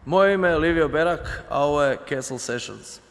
Moje ime je Livio Berak, a ovo je Castle Sessions.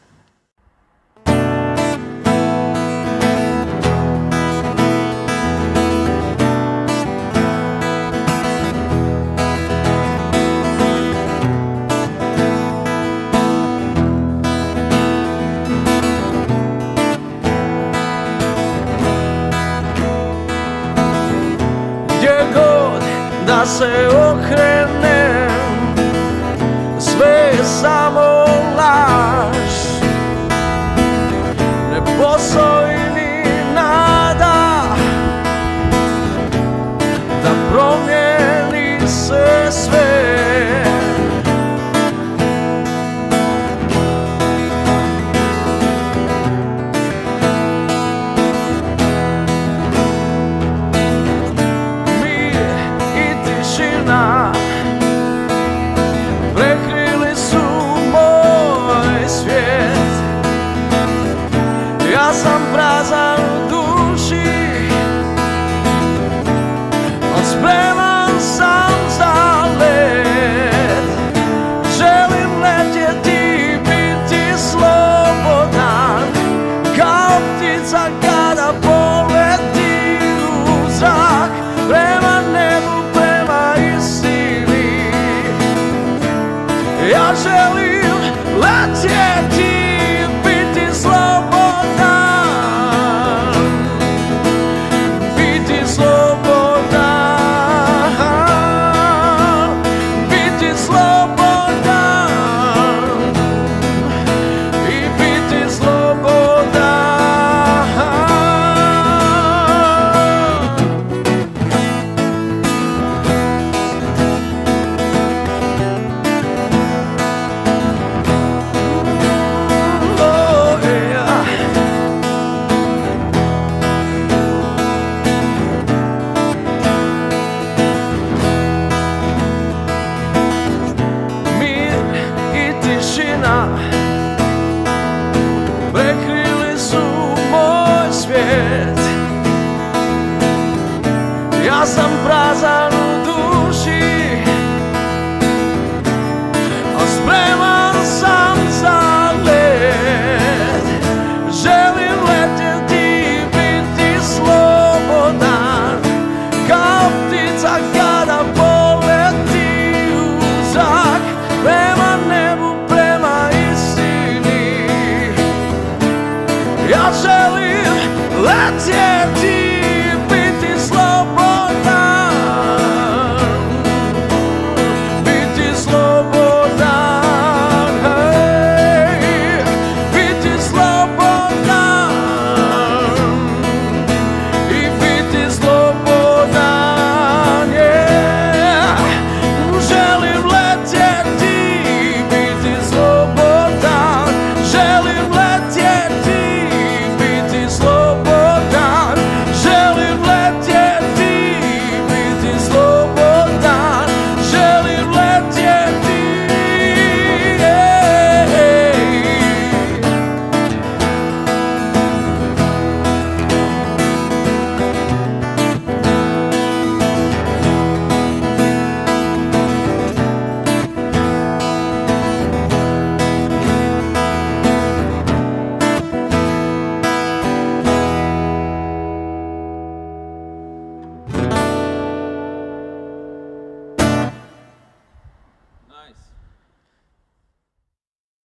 Gdje god da se okrenem, sve je samo laž. Ne postoji ni nada da promijeni se sve. Mir i tišina prekrili su moj svijet. Ja sam prazan u duši, no spreman sam za let. Želim letjeti, biti slobodan, kao ptica kada poleti u zrak, prema nebu, prema istini. Ja želim letjeti, biti slobodan, biti slobodan, biti slobodan i biti slobodan. Prekrili su moj svijet. Ja sam prazan u duši, a spreman sam za let. Želim letjeti, biti slobodan, kao ptica kada poleti u zrak, prema nebu, prema istini. Ja želim letjeti.